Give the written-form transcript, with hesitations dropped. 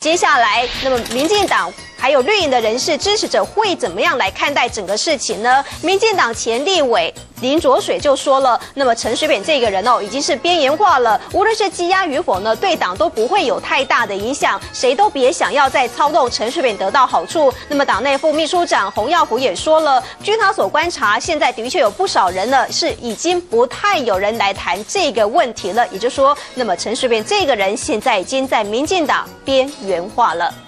接下来，那么民进党还有绿营的人士支持者会怎么样来看待整个事情呢？民进党前立委林濁水就说了，那么陈水扁这个人已经是边缘化了，无论是羁押与否呢，对党都不会有太大的影响，谁都别想要再操纵陈水扁得到好处。那么党内副秘书长洪耀福也说了，据他所观察，现在的确有不少人呢是已经不太有人来谈这个问题了，也就是说，那么陈水扁这个人现在已经在民进党边缘化了。